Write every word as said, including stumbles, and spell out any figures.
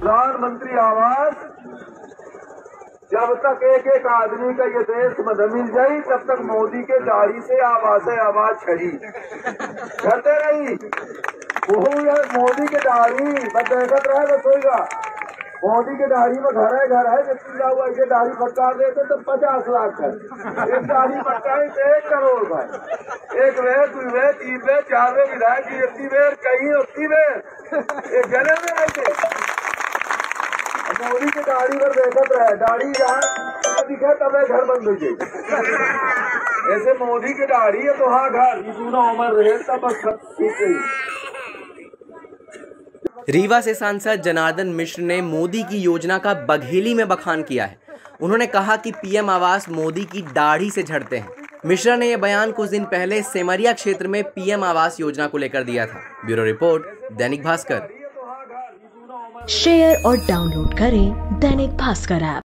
प्रधानमंत्री आवास जब तक एक एक आदमी का ये देश में न मिल जाये तब तक मोदी के दाढ़ी से आवाज आवाज छड़ी करते रही। वो यार मोदी के दाढ़ी बस देखत रहे बस होगा। मोदी के दाढ़ी में घर है घर है जितना हुआ इसे दाढ़ी फटका देते तो पचास लाख है, एक दाढ़ी फटकाई तो एक करोड़ भाई। एक वे दो वे तीन वे चार वे विधायक की इतनी बेर कहीं उतनी बेर एक जने में रहते। मोदी के दाढ़ी पर देखत रहे, दाढ़ी जहाँ दिखे तब घर बंद हो जाए। ऐसे मोदी की दाढ़ी है तो हाँ घर पूरा उम्र रहे तब बस ठीक है। रीवा से सांसद जनार्दन मिश्र ने मोदी की योजना का बघेली में बखान किया है। उन्होंने कहा कि पीएम आवास मोदी की दाढ़ी से झड़ते हैं। मिश्रा ने यह बयान कुछ दिन पहले सेमरिया क्षेत्र में पीएम आवास योजना को लेकर दिया था। Bureau report, Dainik Bhaskar. Share और डाउनलोड करें दैनिक भास्कर ऐप।